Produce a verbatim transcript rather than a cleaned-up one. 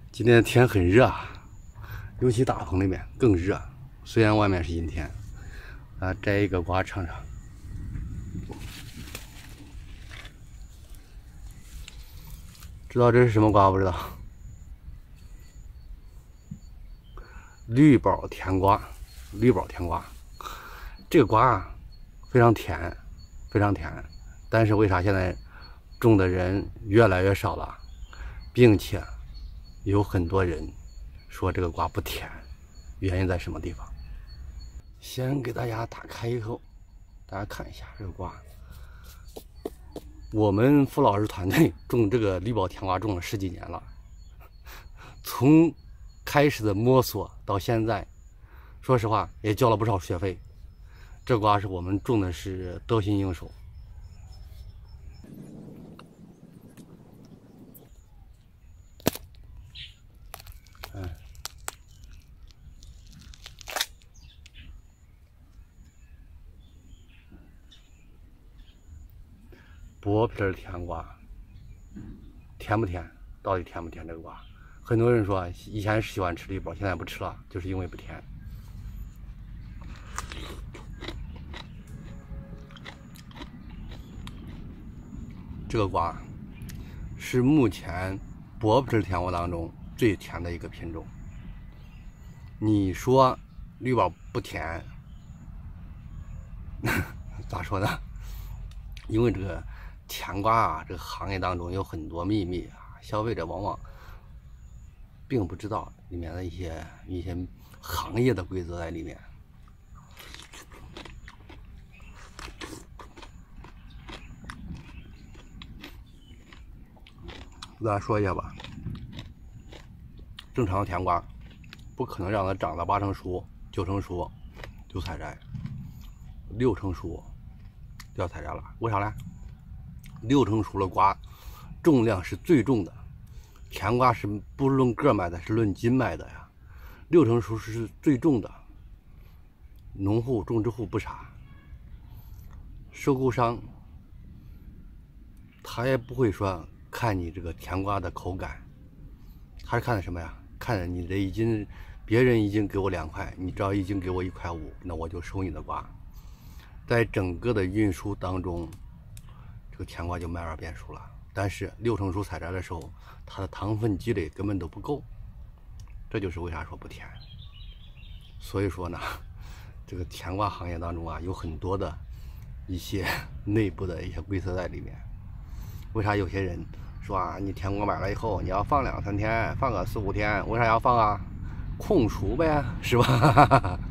今天天很热啊，尤其大棚里面更热。虽然外面是阴天，啊，摘一个瓜尝尝。知道这是什么瓜不知道？绿宝甜瓜，绿宝甜瓜，这个瓜啊非常甜，非常甜。但是为啥现在种的人越来越少了，并且有很多人说这个瓜不甜，原因在什么地方？先给大家打开以后，大家看一下这个瓜。我们付老师团队种这个绿宝甜瓜种了十几年了，从开始的摸索到现在，说实话也交了不少学费。这瓜是我们种的是得心应手。嗯，薄皮甜瓜，甜不甜？到底甜不甜？这个瓜，很多人说以前是喜欢吃绿宝，现在不吃了，就是因为不甜。这个瓜是目前薄皮甜瓜当中最甜的一个品种。你说绿宝不甜，咋说呢？因为这个甜瓜啊，这个行业当中有很多秘密啊，消费者往往并不知道里面的一些一些行业的规则在里面。跟大家说一下吧，正常的甜瓜不可能让它长到八成熟、九成熟就采摘，六成熟就要采摘了。为啥呢？六成熟的瓜重量是最重的，甜瓜是不论个卖的，是论斤卖的呀。六成熟是最重的，农户、种植户不傻，收购商他也不会说看你这个甜瓜的口感，他是看的什么呀？看着你这一斤，别人一斤给我两块，你只要一斤给我一块五，那我就收你的瓜。在整个的运输当中，这个甜瓜就慢慢变熟了。但是六成熟采摘的时候，它的糖分积累根本都不够，这就是为啥说不甜。所以说呢，这个甜瓜行业当中啊，有很多的一些内部的一些规则在里面。为啥有些人说啊，你甜瓜买了以后，你要放两三天，放个四五天，为啥要放啊？控熟呗，是吧？